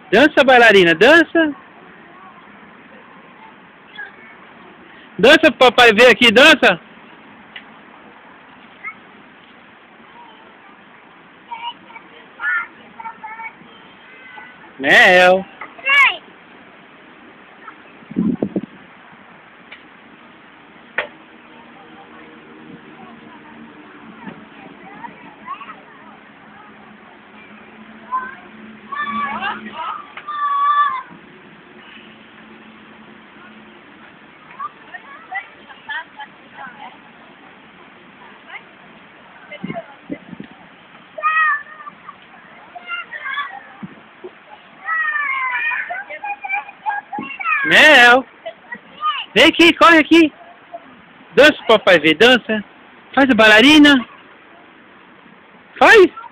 Dança, bailarina, dança. Dança pro papai ver aqui, dança. Mel. Mel. Vem aqui, corre aqui. Dança pro papai ver, dança. Faz a bailarina. Faz.